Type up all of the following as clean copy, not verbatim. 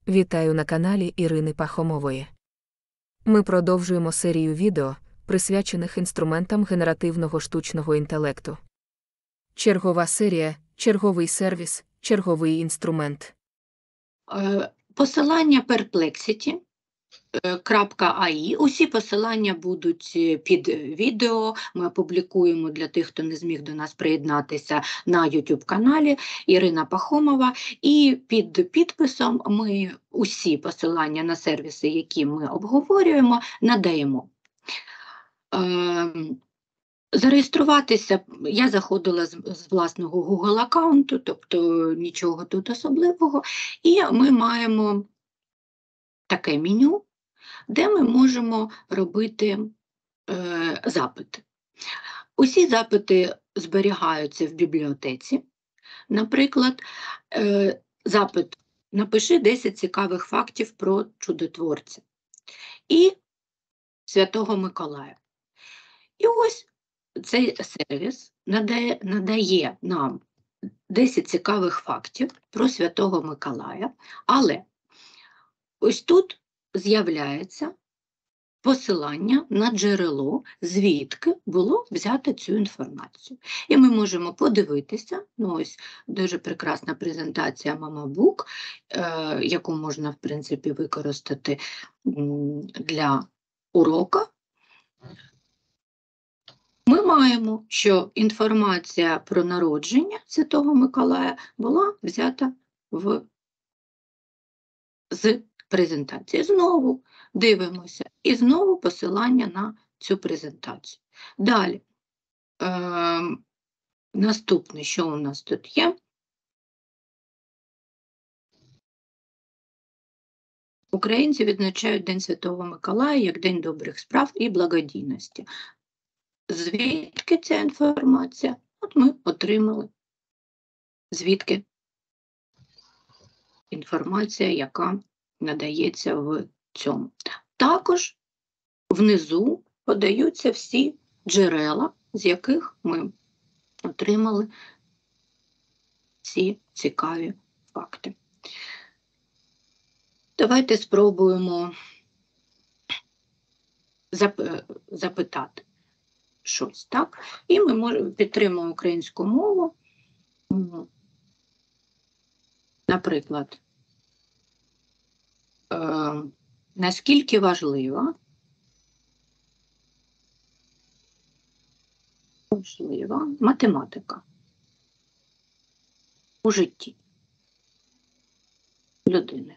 Вітаю на каналі Ірини Пахомової. Ми продовжуємо серію відео, присвячених інструментам генеративного штучного інтелекту. Чергова серія, черговий сервіс, черговий інструмент. Посилання Perplexity.ai. Усі посилання будуть під відео. Ми опублікуємо для тих, хто не зміг до нас приєднатися, на YouTube-каналі Ірина Пахомова. І під підписом ми усі посилання на сервіси, які ми обговорюємо, надаємо. Зареєструватися я заходила з власного Google-аккаунту, тобто нічого тут особливого. І ми маємо таке меню, де ми можемо робити запити. Усі запити зберігаються в бібліотеці. Наприклад, запит «Напиши 10 цікавих фактів про чудотворця» і Святого Миколая. І ось цей сервіс надає нам 10 цікавих фактів про Святого Миколая, але ось тут з'являється посилання на джерело, звідки було взято цю інформацію. І ми можемо подивитися, ось дуже прекрасна презентація MamaBook, яку можна, в принципі, використати для урока. Ми маємо, що інформація про народження Святого Миколая була взята з презентації. Знову дивимося і знову посилання на цю презентацію. Далі, наступне, що у нас тут є? Українці відзначають День Святого Миколая як День добрих справ і благодійності. Звідки ця інформація? От ми отримали, звідки інформація, яка надається в цьому. Також внизу подаються всі джерела, з яких ми отримали ці цікаві факти. Давайте спробуємо запитати щось, так? І ми підтримуємо українську мову. Наприклад, наскільки важлива математика у житті людини?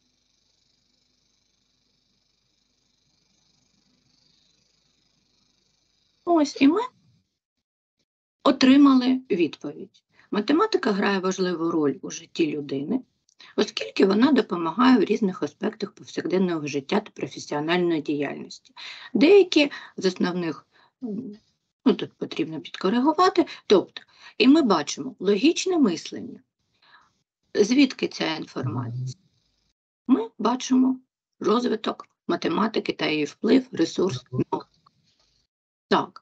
Ось і ми отримали відповідь. Математика грає важливу роль у житті людини, оскільки вона допомагає в різних аспектах повсякденного життя та професіональної діяльності. Деякі з основних, тут потрібно підкоригувати, тобто, і ми бачимо логічне мислення. Звідки ця інформація? Ми бачимо розвиток математики та її вплив, ресурс. Так.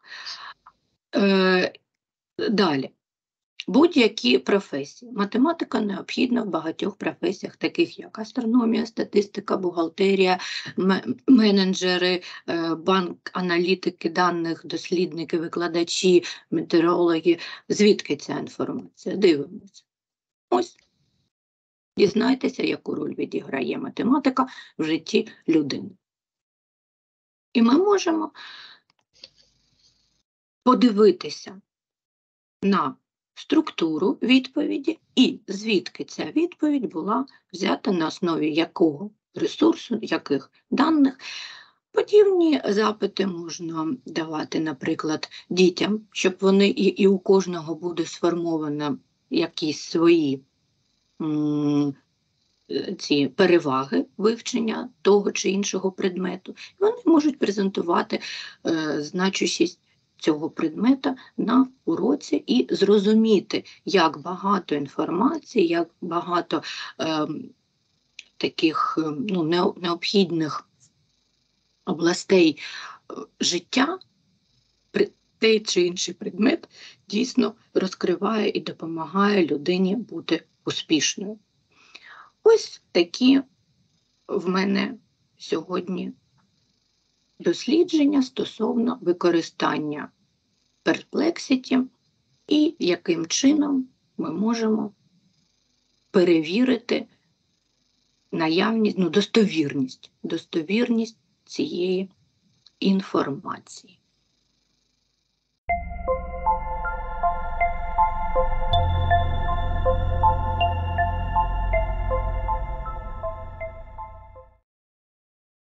Далі. Будь-які професії. Математика необхідна в багатьох професіях, таких як астрономія, статистика, бухгалтерія, менеджери, банк, аналітики даних, дослідники, викладачі, метеорологи. Звідки ця інформація? Дивимося. Ось. Дізнайтеся, яку роль відіграє математика в житті людини. І ми можемо подивитися на структуру відповіді і звідки ця відповідь була взята, на основі якого ресурсу, яких даних. Подібні запити можна давати, наприклад, дітям, щоб вони і у кожного буде сформовано якісь свої ці переваги вивчення того чи іншого предмету. Вони можуть презентувати значущість цього предмета на уроці і зрозуміти, як багато інформації, як багато таких необхідних областей життя той чи інший предмет дійсно розкриває і допомагає людині бути успішною. Ось такі в мене сьогодні дослідження стосовно використання Perplexity і яким чином ми можемо перевірити наявність, достовірність цієї інформації.